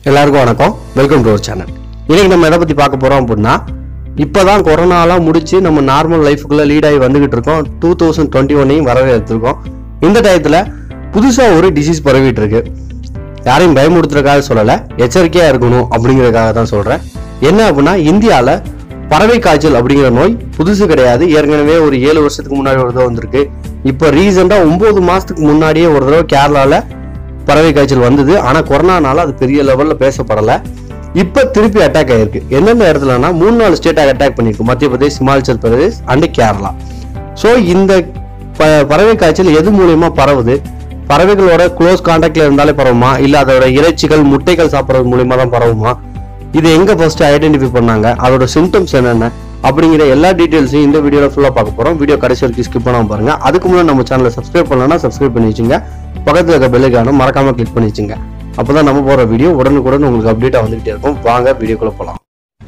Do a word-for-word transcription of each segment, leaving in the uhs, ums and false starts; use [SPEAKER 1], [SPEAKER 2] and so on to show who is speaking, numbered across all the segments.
[SPEAKER 1] எல்லாருக்கும் வணக்கம். Welcome to our channel. இன்னைக்கு நம்ம எதை பத்தி பார்க்க போறோம் அப்படின்னா, இப்பதான் கொரோனாலாம் முடிச்சு நம்ம நார்மல் லைஃபுக்குள்ள லீட் ஆகி வந்துகிட்டு இருக்கோம். டூ தௌசண்ட் டுவெண்ட்டி ஒன்னையும் வரவே எடுத்திருக்கோம். இந்த டயத்துல புதுசா ஒரு டிசீஸ் பரவிட்டு இருக்கு. யாரையும் பயமுடுத்துறதுக்காக சொல்லல, எச்சரிக்கையா இருக்கணும் அப்படிங்கிறதுக்காக தான் சொல்றேன். என்ன அப்படின்னா, இந்தியால பறவை காய்ச்சல் அப்படிங்கிற நோய் புதுசு கிடையாது. ஏற்கனவே ஒரு ஏழு வருஷத்துக்கு முன்னாடி ஒரு தடவை வந்திருக்கு. இப்ப ரீசெண்டா ஒன்பது மாசத்துக்கு முன்னாடியே ஒரு தடவை கேரளால பறவை காய்ச்சல் வந்தது. ஆனா கொரோனானால அது பெரிய லெவல்ல பேசப்படல. இப்ப திருப்பி அட்டாக் ஆயிருக்கு. எந்தெந்த இடத்துலனா மூணு நாலு ஸ்டேட் அட்டாக் பண்ணிருக்கு. மத்திய பிரதேஷ், ஹிமாச்சல் பிரதேஷ் அண்ட் கேரளா. சோ இந்த பறவை காய்ச்சல் எது மூலியமா பரவுது? பறவைகளோட க்ளோஸ் கான்டாக்ட்ல இருந்தாலே பரவுமா, இல்ல அதோட இறைச்சிகள் முட்டைகள் சாப்பிட்றது மூலியமா தான் பரவுமா? இது எங்க ஃபர்ஸ்ட் ஐடென்டிஃபை பண்ணாங்க, அதோட சிம்டம்ஸ் என்னென்ன அப்படிங்கிற எல்லா டீடைல்ஸையும் இந்த வீடியோல ஃபுல்லா பார்க்க போறோம். வீடியோ கடைசி வரைக்கும் ஸ்கிப் பண்ணாம பாருங்க. அதுக்கு முன்னாடி நம்ம சேனலை சப்ஸ்கிரைப் பண்ணலன்னா சப்ஸ்கிரைப் பண்ணி வச்சுங்க. பக்கத்துல இருக்க பெல் ஐகானை மறக்காம கிளிக் பண்ணி வச்சுங்க. அப்பதான் நம்ம போற வீடியோ உடனுக்குடன் உங்களுக்கு அப்டேட்டா வந்துகிட்டே இருக்கும். வாங்க வீடியோக்குள்ள போலாம்.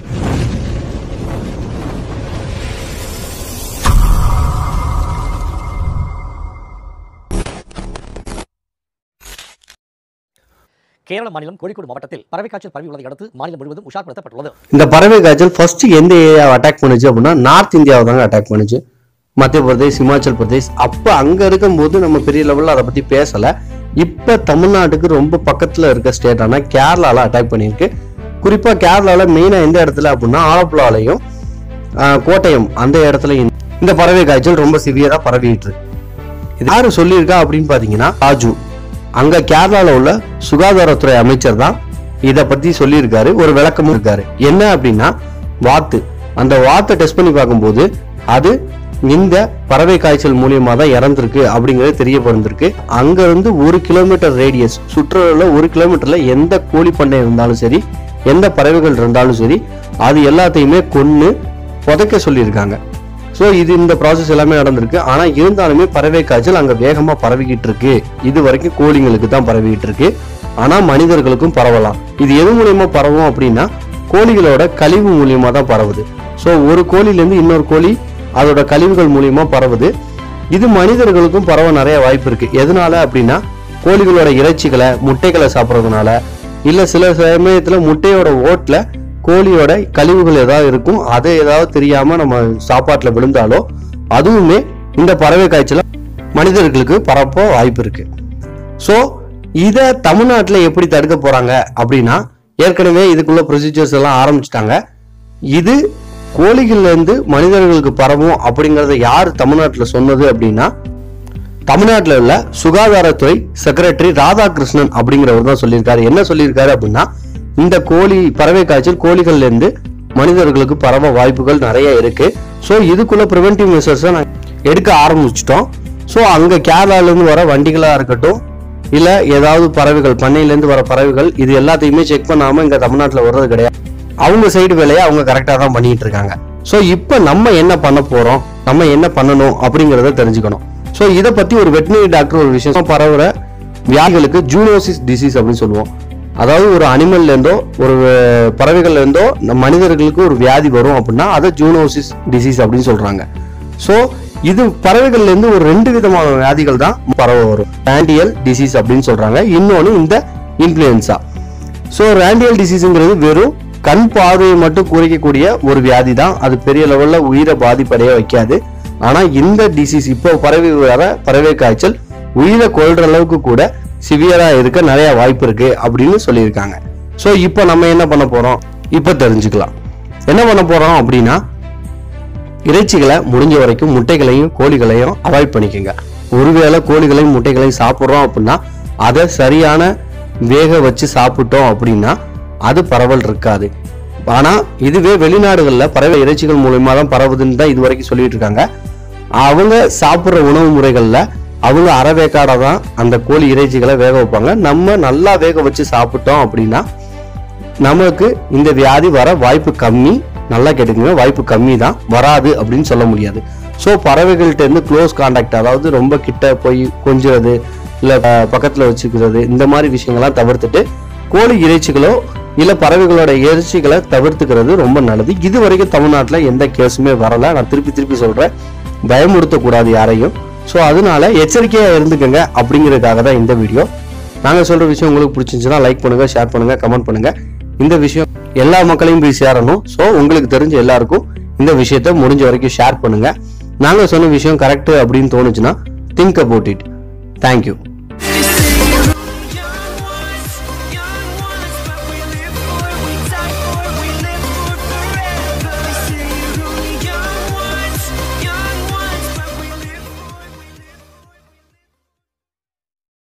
[SPEAKER 2] கேரள மாநிலம் கோழிக்கோடு மாவட்டத்தில் பறவை காய்ச்சல் பரவி உள்ளதை அடுத்து மாநிலம் முழுவதும் உஷார்படுத்தப்பட்டுள்ளது.
[SPEAKER 1] இந்த பறவை காய்ச்சல் ஃபர்ஸ்ட் எந்த ஏரியாவை அட்டாக் பண்ணுச்சு அப்படின்னா, நார்த் இந்தியாவை தாங்க அட்டாக் பண்ணுச்சு. மத்திய பிரதேஷ், ஹிமாச்சல் பிரதேஷ். அப்ப அங்க இருக்கும்போது நம்ம பெரிய லெவல்ல அதை பத்தி பேசல. இப்ப தமிழ்நாட்டுக்கு ரொம்ப பக்கத்துல இருக்க ஸ்டேட்டான கேரளால அட்டாக் பண்ணிருக்கு. குறிப்பா கேரளால மெயினா எந்த இடத்துல அப்படின்னா, ஆலப்புழாலையும் கோட்டயம் அந்த இடத்துல இந்த பறவை காய்ச்சல் ரொம்ப சிவியரா பரவிட்டு இருக்கு. இது யாரு சொல்லியிருக்கா அப்படின்னு பாத்தீங்கன்னா, ராஜு அங்க கேரளால உள்ள சுகாதாரத்துறை அமைச்சர் தான் இதை பத்தி சொல்லியிருக்காரு. ஒரு விளக்கமும் இருக்காரு. என்ன அப்படின்னா, வாத்து அந்த வாத்தை டெஸ்ட் பண்ணி பார்க்கும்போது அது இந்த பறவை காய்ச்சல் மூலியமா தான் இறந்திருக்கு அப்படிங்கிறது தெரியப்படுந்திருக்கு. அங்க இருந்து ஒரு கிலோமீட்டர் ரேடியஸ் சுற்றுலா ஒரு கிலோமீட்டர்ல எந்த கோழி பண்ணை இருந்தாலும் சரி, எந்த பறவைகள் இருந்தாலும் சரி, அது எல்லாத்தையுமே கொன்னு புதைக்க சொல்லியிருக்காங்க. ஸோ இது இந்த ப்ராசஸ் எல்லாமே நடந்திருக்கு. ஆனா இருந்தாலுமே பறவை காய்ச்சல் அங்க வேகமா பரவிக்கிட்டு இருக்கு. இது வரைக்கும் கோழிங்களுக்கு தான் பரவிக்கிட்டு இருக்கு. ஆனா மனிதர்களுக்கும் பரவலாம். இது எது மூலியமா பரவும் அப்படின்னா, கோழிகளோட கழிவு மூலியமா தான் பரவுது. ஸோ ஒரு கோழிலேருந்து இன்னொரு கோழி அதோட கழிவுகள் மூலியமா பரவுது. இது மனிதர்களுக்கும் பரவ நிறைய வாய்ப்பு இருக்கு. எதனால அப்படின்னா, கோழிகளோட இறைச்சிகளை முட்டைகளை சாப்பிட்றதுனால, இல்ல சில சமயத்துல முட்டையோட ஓட்டுல கோழியோட கழிவுகள் ஏதாவது இருக்கும். அதை ஏதாவது தெரியாம நம்ம சாப்பாட்டுல விழுந்தாலோ அதுவுமே இந்த பறவை காய்ச்சல மனிதர்களுக்கு பரப்ப வாய்ப்பு இருக்கு. ஸோ இதை தமிழ்நாட்டில் எப்படி தடுக்க போறாங்க அப்படின்னா, ஏற்கனவே இதுக்குள்ள ப்ரொசீஜர்ஸ் எல்லாம் ஆரம்பிச்சிட்டாங்க. இது கோழிகள்ல இருந்து மனிதர்களுக்கு பரவும் அப்படிங்கறத யார் தமிழ்நாட்டில் சொன்னது அப்படின்னா, தமிழ்நாட்டில் உள்ள சுகாதாரத்துறை செக்ரட்டரி ராதாகிருஷ்ணன் அப்படிங்கிறவர் தான் சொல்லியிருக்காரு. என்ன சொல்லியிருக்காரு அப்படின்னா, இந்த கோழி பறவை காய்ச்சல் கோழிகள்ல இருந்து மனிதர்களுக்கு பரவ வாய்ப்புகள் நிறைய இருக்கு. ஸோ இதுக்குள்ள பிரிவென்டிவ் மெஷர்ஸ் எடுக்க ஆரம்பிச்சிட்டோம். ஸோ அங்க கேரளால இருந்து வர வண்டிகளா இருக்கட்டும், இல்ல ஏதாவது பறவைகள் பண்ணையில இருந்து வர பறவைகள், இது எல்லாத்தையுமே செக் பண்ணாம இங்க தமிழ்நாட்டில் வர்றது கிடையாது. அவங்க சைடு வேலையை அவங்க கரெக்டா தான் பண்ணிட்டு இருக்காங்க. ஸோ இப்போ நம்ம என்ன பண்ண போறோம், நம்ம என்ன பண்ணணும் அப்படிங்கிறத தெரிஞ்சுக்கணும். ஸோ இதை பத்தி ஒரு வெட்டினரி டாக்டர் ஒரு விஷயம், பரவுற வியாதிகளுக்கு ஜூனோசிஸ் டிசீஸ் அப்படின்னு சொல்லுவோம். அதாவது ஒரு அனிமல்ல இருந்தோ ஒரு பறவைகள்ல இருந்தோ மனிதர்களுக்கு ஒரு வியாதி வரும் அப்படின்னா அதை ஜூனோசிஸ் டிசீஸ் அப்படின்னு சொல்றாங்க. ஸோ இது பறவைகள்ல இருந்து ஒரு ரெண்டு விதமான வியாதிகள் தான் பரவ வரும். ராண்டியல் டிசீஸ் அப்படின்னு சொல்றாங்க, இன்னொன்னு இந்த இன்ஃப்ளூயன்சா. ஸோ ராண்டியல் டிசீஸ்ங்கிறது வெறும் கண் பார்வையை மட்டும் குறைக்கக்கூடிய ஒரு வியாதி தான். அது பெரிய லெவல்ல உயிரை பாதிப்படைய வைக்காது. ஆனா இந்த டிசீஸ் இப்போ பறவை வர பறவை காய்ச்சல் உயிரை கொள்ற அளவுக்கு கூட சிவியரா இருக்க நிறைய வாய்ப்பு இருக்கு அப்படின்னு சொல்லியிருக்காங்க. ஸோ இப்போ நம்ம என்ன பண்ண போறோம், இப்போ தெரிஞ்சுக்கலாம். என்ன பண்ண போறோம் அப்படின்னா, இறைச்சிகளை முடிஞ்ச வரைக்கும் முட்டைகளையும் கோழிகளையும் அவாய்ட் பண்ணிக்கோங்க. ஒருவேளை கோழிகளையும் முட்டைகளையும் சாப்பிட்றோம் அப்படின்னா அதை சரியான வேக வச்சு சாப்பிட்டோம் அப்படின்னா அது பரவல் இருக்காது. ஆனா இதுவே வெளிநாடுகள்ல பறவை இறைச்சிகள் மூலமா தான் பரவுதுன்னு தான் இது வரைக்கும் சொல்லிட்டு இருக்காங்க. அவங்க சாப்பிட்ற உணவு முறைகள்ல அவங்க அரைவேக்காட தான் அந்த கோழி இறைச்சிகளை வேக வைப்பாங்க. நம்ம நல்லா வேக வச்சு சாப்பிட்டோம் அப்படின்னா நமக்கு இந்த வியாதி வர வாய்ப்பு கம்மி. நல்லா கேட்டுக்கோங்க, வாய்ப்பு கம்மி தான், வராது அப்படின்னு சொல்ல முடியாது. ஸோ பறவைகள்கிட்ட இருந்து க்ளோஸ் கான்டாக்ட், அதாவது ரொம்ப கிட்ட போய் கொஞ்சிறது இல்லை பக்கத்தில் வச்சுக்கிறது, இந்த மாதிரி விஷயங்கள்லாம் தவிர்த்துட்டு கோழி இறைச்சிகளோ இல்லை பறவைகளோட இறைச்சிகளை தவிர்த்துக்கிறது ரொம்ப நல்லது. இது வரைக்கும் தமிழ்நாட்டில் எந்த கேஸுமே வரல. நான் திருப்பி திருப்பி சொல்றேன், பயமுறுத்தக்கூடாது யாரையும். ஸோ அதனால எச்சரிக்கையாக இருந்துக்கங்க அப்படிங்கிறதுக்காக தான் இந்த வீடியோ. நாங்கள் சொல்கிற விஷயம் உங்களுக்கு பிடிச்சிருந்துச்சுன்னா லைக் பண்ணுங்கள், ஷேர் பண்ணுங்கள், கமெண்ட் பண்ணுங்கள். இந்த விஷயம் எல்லா மக்களையும் போய் சேரணும். ஸோ உங்களுக்கு தெரிஞ்ச எல்லாருக்கும் இந்த விஷயத்த முடிஞ்ச வரைக்கும் ஷேர் பண்ணுங்கள். நாங்கள் சொன்ன விஷயம் கரெக்டு அப்படின்னு தோணுச்சுன்னா திங்க் அபவுட் இட். தேங்க்யூ.